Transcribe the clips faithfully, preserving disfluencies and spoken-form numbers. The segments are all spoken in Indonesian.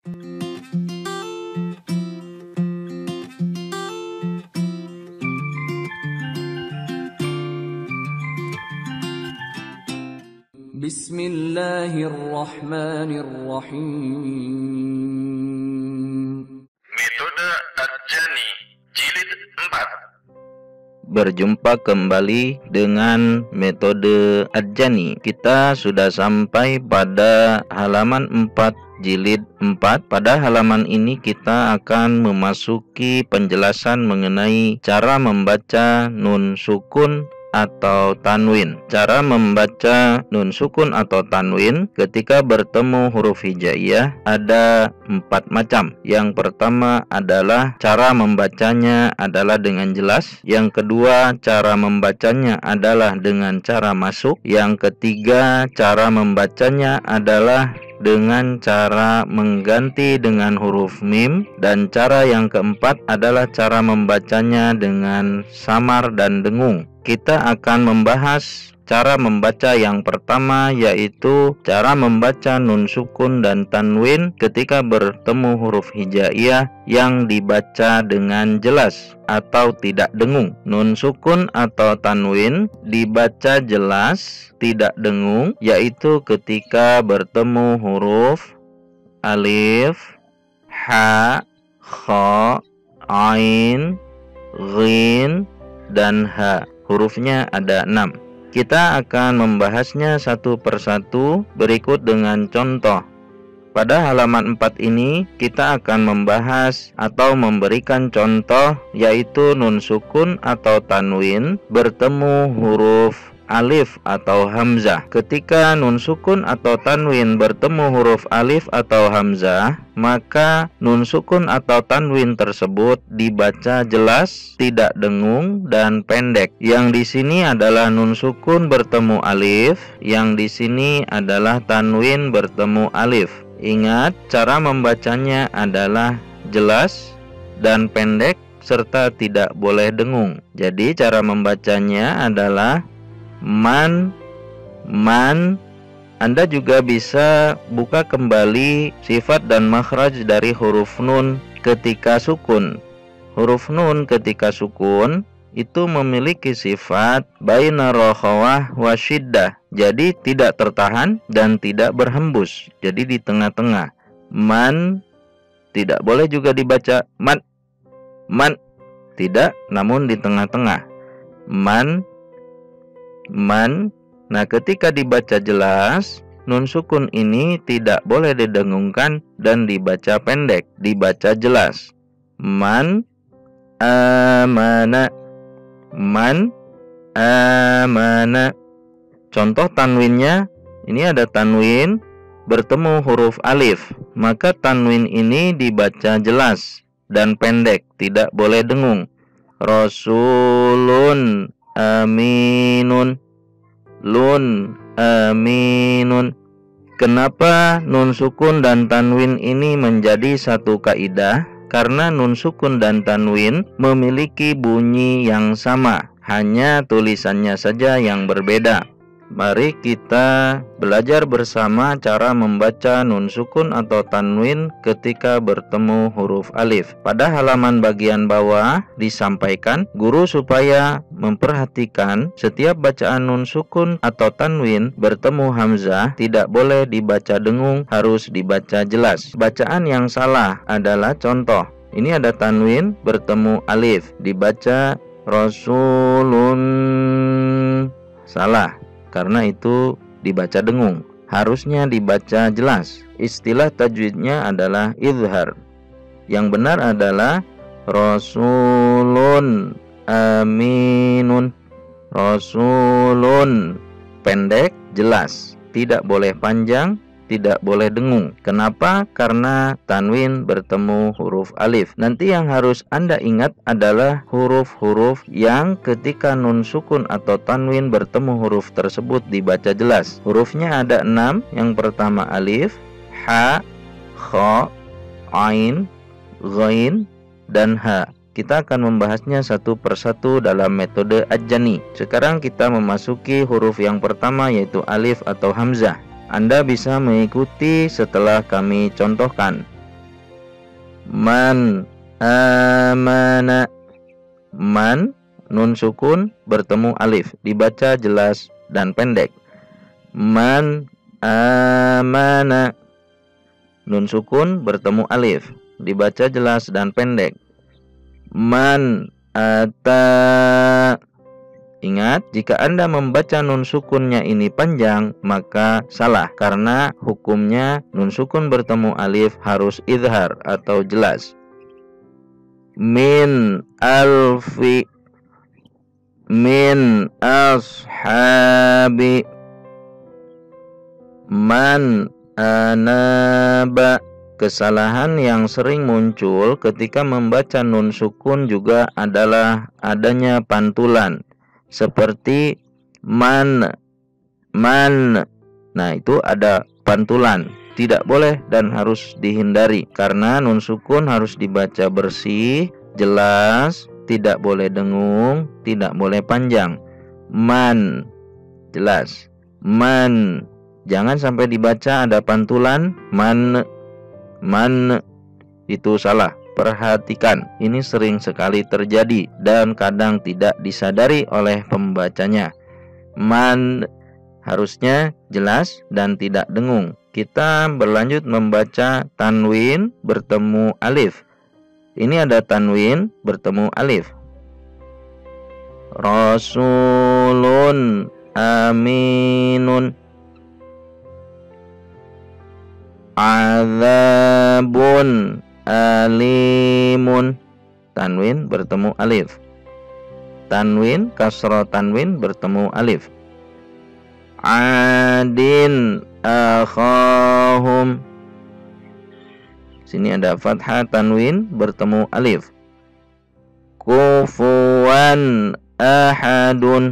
Bismillahirrahmanirrahim. Metode Ad-Jani Jilid empat. Berjumpa kembali dengan metode Ad-Jani. Kita sudah sampai pada halaman empat jilid empat. Pada halaman ini kita akan memasuki penjelasan mengenai cara membaca nun sukun atau tanwin. Cara membaca nun sukun atau tanwin ketika bertemu huruf hijaiyah ada empat macam. Yang pertama adalah cara membacanya adalah dengan jelas. Yang kedua, cara membacanya adalah dengan cara masuk. Yang ketiga, cara membacanya adalah dengan cara mengganti dengan huruf mim. Dan cara yang keempat adalah cara membacanya dengan samar dan dengung. Kita akan membahas cara membaca yang pertama, yaitu cara membaca nun sukun dan tanwin ketika bertemu huruf hijaiyah yang dibaca dengan jelas atau tidak dengung. Nun sukun atau tanwin dibaca jelas, tidak dengung, yaitu ketika bertemu huruf alif, ha, kha, ain, ghin, dan ha. Hurufnya ada enam. Kita akan membahasnya satu persatu berikut dengan contoh. Pada halaman empat ini kita akan membahas atau memberikan contoh, yaitu nun sukun atau tanwin bertemu huruf alif atau hamzah. Ketika nun sukun atau tanwin bertemu huruf alif atau hamzah, maka nun sukun atau tanwin tersebut dibaca jelas, tidak dengung, dan pendek. Yang di sini adalah nun sukun bertemu alif, yang di sini adalah tanwin bertemu alif. Ingat, cara membacanya adalah jelas dan pendek serta tidak boleh dengung. Jadi cara membacanya adalah man, man. Anda juga bisa buka kembali sifat dan makhraj dari huruf nun ketika sukun. Huruf nun ketika sukun itu memiliki sifat baina rakhawah wa syiddah. Jadi tidak tertahan dan tidak berhembus. Jadi di tengah-tengah. Man tidak boleh juga dibaca man, man. Tidak, namun di tengah-tengah. Man, man. Nah, ketika dibaca jelas, nun sukun ini tidak boleh didengungkan dan dibaca pendek, dibaca jelas. Man amana, man amana. Contoh tanwinnya, ini ada tanwin bertemu huruf alif, maka tanwin ini dibaca jelas dan pendek, tidak boleh dengung. Rasulun aminun, lun aminun. Kenapa nun sukun dan tanwin ini menjadi satu kaidah? Karena nun sukun dan tanwin memiliki bunyi yang sama, hanya tulisannya saja yang berbeda. Mari kita belajar bersama cara membaca nun sukun atau tanwin ketika bertemu huruf alif. Pada halaman bagian bawah disampaikan guru supaya memperhatikan setiap bacaan nun sukun atau tanwin bertemu hamzah tidak boleh dibaca dengung, harus dibaca jelas. Bacaan yang salah adalah contoh. Ini ada tanwin bertemu alif, dibaca rasulun. Salah, karena itu dibaca dengung. Harusnya dibaca jelas. Istilah tajwidnya adalah izhar. Yang benar adalah rasulun aminun. Rasulun, pendek, jelas. Tidak boleh panjang, tidak boleh dengung. Kenapa? Karena tanwin bertemu huruf alif. Nanti yang harus Anda ingat adalah huruf-huruf yang ketika nun sukun atau tanwin bertemu huruf tersebut dibaca jelas. Hurufnya ada enam. Yang pertama alif, ha, kha, ain, ghain, dan ha. Kita akan membahasnya satu persatu dalam metode Ad-Jani. Sekarang kita memasuki huruf yang pertama, yaitu alif atau hamzah. Anda bisa mengikuti setelah kami contohkan. Man amana. Man, nun sukun bertemu alif, dibaca jelas dan pendek. Man amana. Nun sukun bertemu alif, dibaca jelas dan pendek. Man ata. Ingat, jika Anda membaca nun sukunnya ini panjang, maka salah, karena hukumnya nun sukun bertemu alif harus idhar atau jelas. Min alfi. Min ashabi. Man anaba. Kesalahan yang sering muncul ketika membaca nun sukun juga adalah adanya pantulan, seperti man, man. Nah, itu ada pantulan, tidak boleh dan harus dihindari, karena nun sukun harus dibaca bersih, jelas, tidak boleh dengung, tidak boleh panjang. Man, jelas. Man, jangan sampai dibaca ada pantulan man. Man, itu salah. Perhatikan, ini sering sekali terjadi dan kadang tidak disadari oleh pembacanya. Man harusnya jelas dan tidak dengung. Kita berlanjut membaca tanwin bertemu alif. Ini ada tanwin bertemu alif. Rasulun aminun. Azabun alimun. Tanwin bertemu alif. Tanwin kasroh tanwin bertemu alif. Adin akhahum. Sini ada fathah tanwin bertemu alif. Kufuwan ahadun.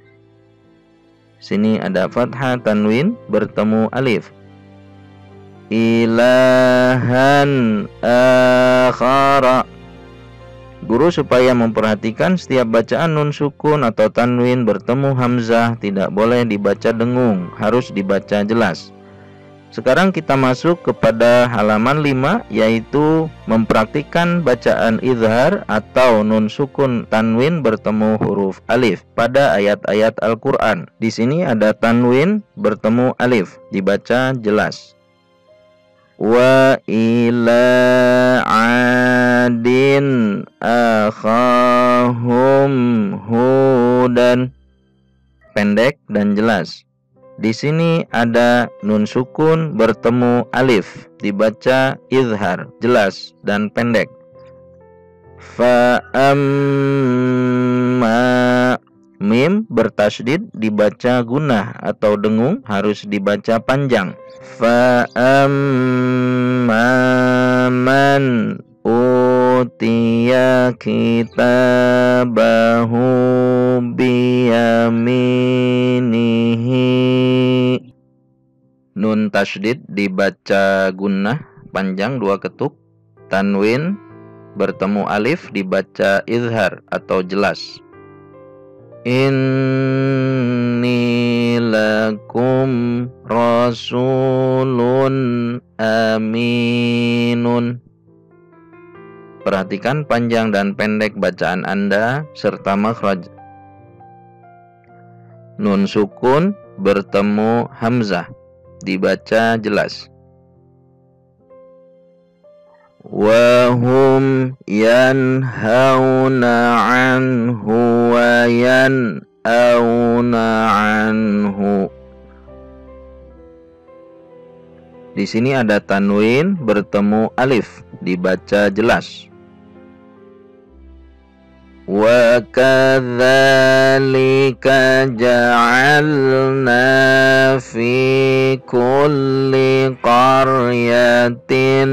Sini ada fathah tanwin bertemu alif. Ilahan akhara. Guru supaya memperhatikan setiap bacaan nun sukun atau tanwin bertemu hamzah tidak boleh dibaca dengung, harus dibaca jelas. Sekarang kita masuk kepada halaman lima, yaitu mempraktikkan bacaan izhar atau nun sukun tanwin bertemu huruf alif pada ayat-ayat Al-Qur'an. Di sini ada tanwin bertemu alif, dibaca jelas. Wa ila adin akhahum hudan. Pendek dan jelas. Di sini ada nun sukun bertemu alif, dibaca izhar, jelas dan pendek. Fa amma. Mim bertasydid dibaca gunnah atau dengung, harus dibaca panjang. Fa amma man utiya kitabahu biyaminihi. Nun tasydid dibaca gunnah panjang dua ketuk. Tanwin bertemu alif dibaca izhar atau jelas. Inni lakum rasulun aminun. Perhatikan panjang dan pendek bacaan Anda serta makhraj. Nun sukun bertemu hamzah, dibaca jelas. Wahum yanhauna anhu wa yan'auna anhu. Di sini ada tanwin bertemu alif, dibaca jelas. Wa kadzalika ja'alna fi kulli qaryatin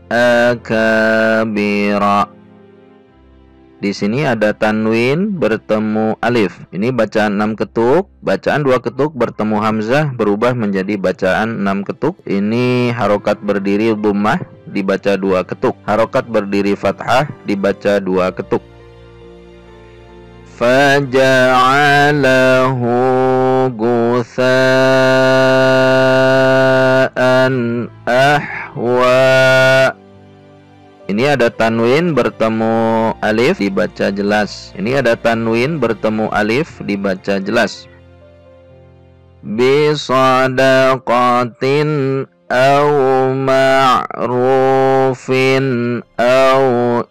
akabira. Di sini ada tanwin bertemu alif. Ini bacaan enam ketuk, bacaan dua ketuk bertemu hamzah berubah menjadi bacaan enam ketuk. Ini harokat berdiri dhammah dibaca dua ketuk. Harokat berdiri fathah dibaca dua ketuk. Faja'alahu gutha'an ahwa. Ini ada tanwin bertemu alif dibaca jelas. Ini ada tanwin bertemu alif dibaca jelas. Bi sadaqatin aw ma'rufin aw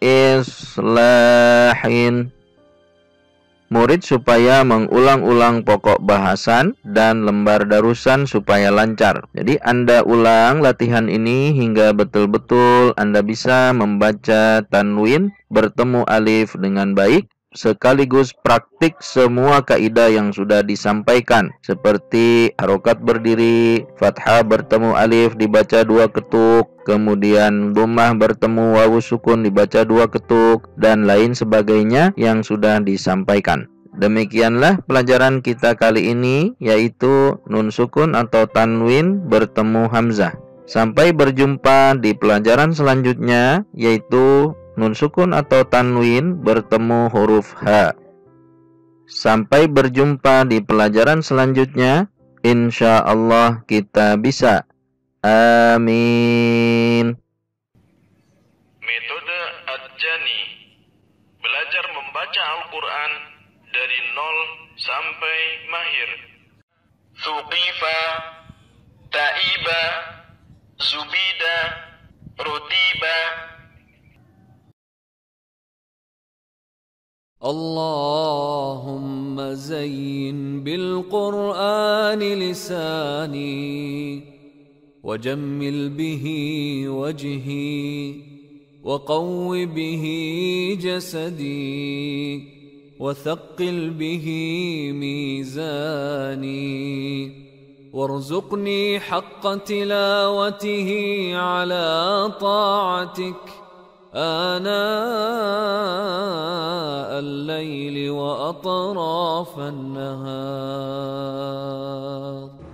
islahin. Murid supaya mengulang-ulang pokok bahasan dan lembar darusan supaya lancar. Jadi Anda ulang latihan ini hingga betul-betul Anda bisa membaca tanwin bertemu alif dengan baik, sekaligus praktik semua kaidah yang sudah disampaikan, seperti harokat berdiri, fathah bertemu alif dibaca dua ketuk, kemudian dhammah bertemu wawu sukun dibaca dua ketuk, dan lain sebagainya yang sudah disampaikan. Demikianlah pelajaran kita kali ini, yaitu nun sukun atau tanwin bertemu hamzah. Sampai berjumpa di pelajaran selanjutnya, yaitu nun sukun atau tanwin bertemu huruf H. Sampai berjumpa di pelajaran selanjutnya, insya Allah kita bisa. Amin. Metode Ad-Jani. Belajar membaca Al-Quran dari nol sampai mahir. Thuqifa, Ta'iba, Zubida, Rutiba. اللهم زين بالقرآن لساني وجمل به وجهي وقو به جسدي وثقل به ميزاني وارزقني حق تلاوته على طاعتك آناء الليل وأطراف النهار.